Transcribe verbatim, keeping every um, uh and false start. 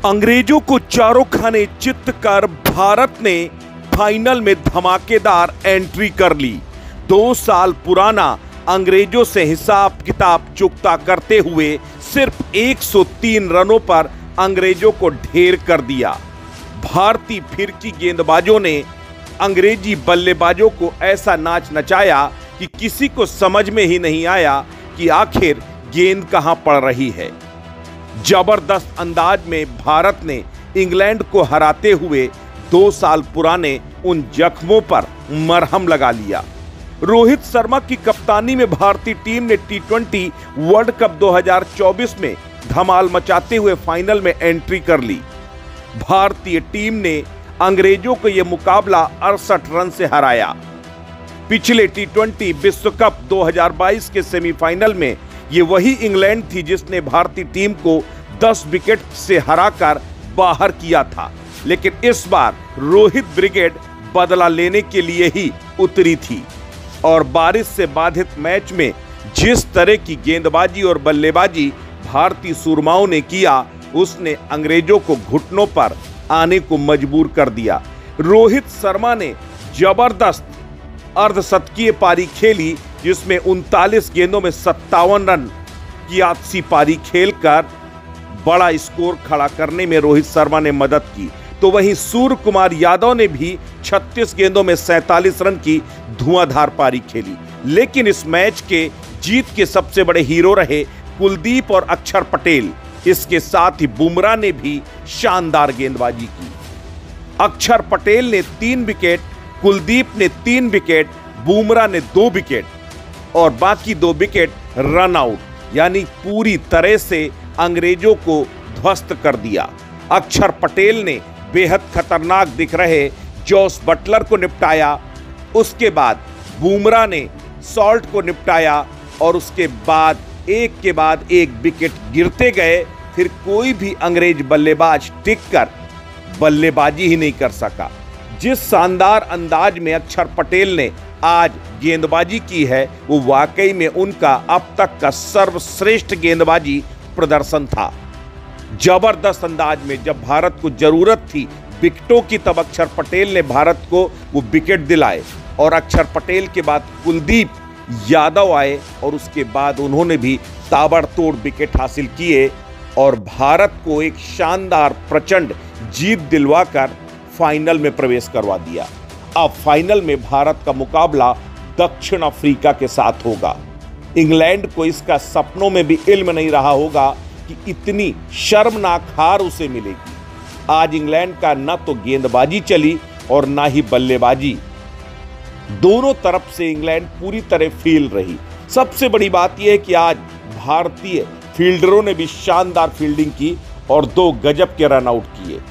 अंग्रेजों को चारों खाने चित्त कर भारत ने फाइनल में धमाकेदार एंट्री कर ली। दो साल पुराना अंग्रेजों से हिसाब किताब चुकता करते हुए सिर्फ एक सौ तीन रनों पर अंग्रेजों को ढेर कर दिया। भारतीय फिरकी गेंदबाजों ने अंग्रेजी बल्लेबाजों को ऐसा नाच नचाया कि किसी को समझ में ही नहीं आया कि आखिर गेंद कहां पड़ रही है। जबरदस्त अंदाज में भारत ने इंग्लैंड को हराते हुए दो साल पुराने उन जख्मों पर मरहम लगा लिया। रोहित शर्मा की कप्तानी में भारतीय टीम ने टी ट्वेंटी वर्ल्ड कप दो हज़ार चौबीस में धमाल मचाते हुए फाइनल में एंट्री कर ली। भारतीय टीम ने अंग्रेजों को यह मुकाबला अड़सठ रन से हराया। पिछले टी ट्वेंटी विश्व कप दो हज़ार बाईस के सेमीफाइनल में ये वही इंग्लैंड थी जिसने भारतीय टीम को दस विकेट से हराकर बाहर किया था, लेकिन इस बार रोहित ब्रिगेड बदला लेने के लिए ही उतरी थी और बारिश से बाधित मैच में जिस तरह की गेंदबाजी और बल्लेबाजी भारतीय सूरमाओं ने किया, उसने अंग्रेजों को घुटनों पर आने को मजबूर कर दिया। रोहित शर्मा ने जबरदस्त अर्धशतकीय पारी खेली जिसमें उनतालीस गेंदों में सत्तावन रन की आपसी पारी खेलकर बड़ा स्कोर खड़ा करने में रोहित शर्मा ने मदद की। तो वहीं सूर्य कुमार यादव ने भी छत्तीस गेंदों में सैंतालीस रन की धुआंधार पारी खेली, लेकिन इस मैच के जीत के सबसे बड़े हीरो रहे कुलदीप और अक्षर पटेल। इसके साथ ही बुमराह ने भी शानदार गेंदबाजी की। अक्षर पटेल ने तीन विकेट, कुलदीप ने तीन विकेट, बुमराह ने दो विकेट और बाकी दो विकेट रन आउट, यानी पूरी तरह से अंग्रेजों को ध्वस्त कर दिया। अक्षर पटेल ने बेहद खतरनाक दिख रहे जोस बटलर को निपटाया, उसके बाद बुमराह ने सॉल्ट को निपटाया और उसके बाद एक के बाद एक विकेट गिरते गए। फिर कोई भी अंग्रेज बल्लेबाज टिककर बल्लेबाजी ही नहीं कर सका। जिस शानदार अंदाज में अक्षर पटेल ने आज गेंदबाजी की है, वो वाकई में उनका अब तक का सर्वश्रेष्ठ गेंदबाजी प्रदर्शन था। जबरदस्त अंदाज में जब भारत को जरूरत थी विकेटों की, तब अक्षर पटेल ने भारत को वो विकेट दिलाए और अक्षर पटेल के बाद कुलदीप यादव आए और उसके बाद उन्होंने भी ताबड़तोड़ विकेट हासिल किए और भारत को एक शानदार प्रचंड जीत दिलवाकर फाइनल में प्रवेश करवा दिया। अब फाइनल में भारत का मुकाबला दक्षिण अफ्रीका के साथ होगा। इंग्लैंड को इसका सपनों में भी इल्म नहीं रहा होगा कि इतनी शर्मनाक हार उसे मिलेगी। आज इंग्लैंड का न तो गेंदबाजी चली और ना ही बल्लेबाजी, दोनों तरफ से इंग्लैंड पूरी तरह फेल रही। सबसे बड़ी बात यह है कि आज भारतीय फील्डरों ने भी शानदार फील्डिंग की और दो गजब के रन आउट किए।